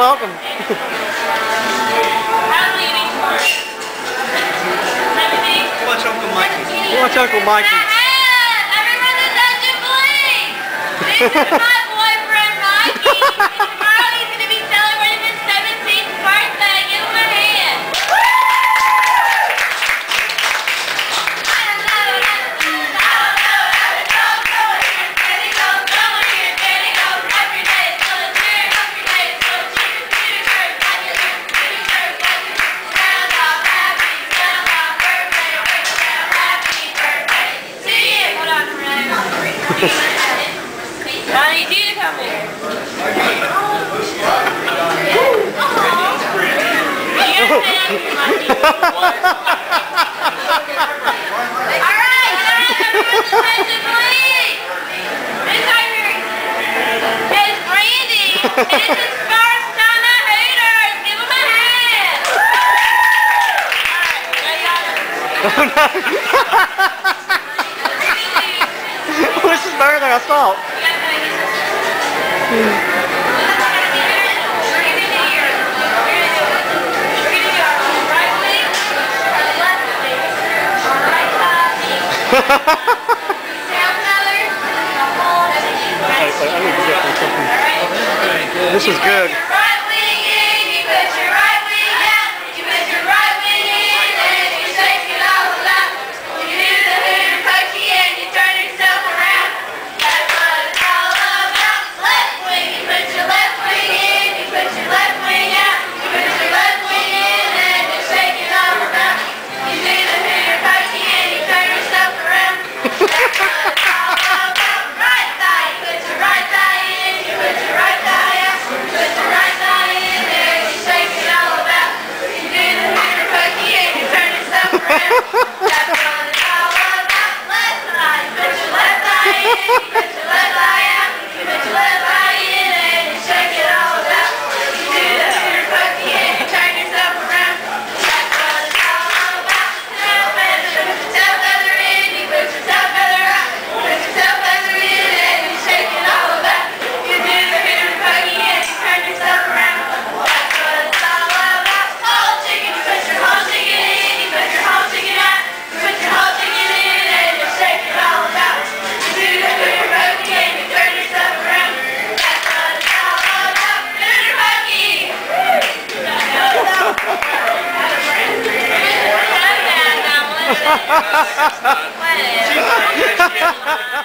welcome. Watch Uncle Mikey. Watch Uncle Mikey. Everyone is Dungeon Bling! This is my boyfriend, Mikey. And tomorrow he's going to be celebrating his 17th birthday. Give him a hand. I need you to come here. Alright, everyone's attention, please. This right here is Brandy. This is first time I hate her. Give him a hand. What's his birthday? I saw it. This is good. Whatever.